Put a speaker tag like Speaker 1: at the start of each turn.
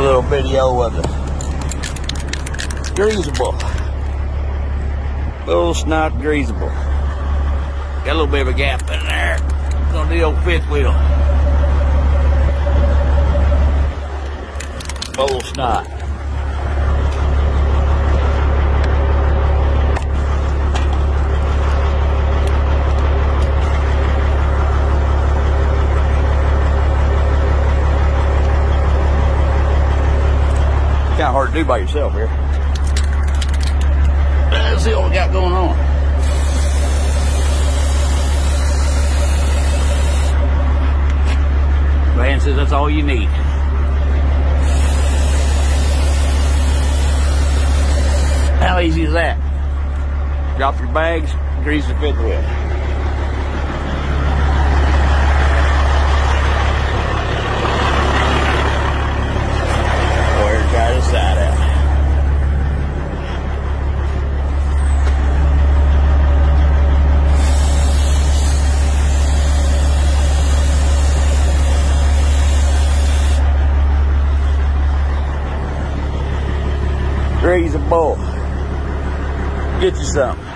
Speaker 1: little video of the GreaseABull. BullSnot GreaseABull. Got a little bit of a gap in there. Gonna do the old fifth wheel. BullSnot. Kind of hard to do by yourself here. Let's see what we got going on. Man says that's all you need. How easy is that? Drop your bags, grease the fifth wheel. Try this side out. GreaseABull. Get you something.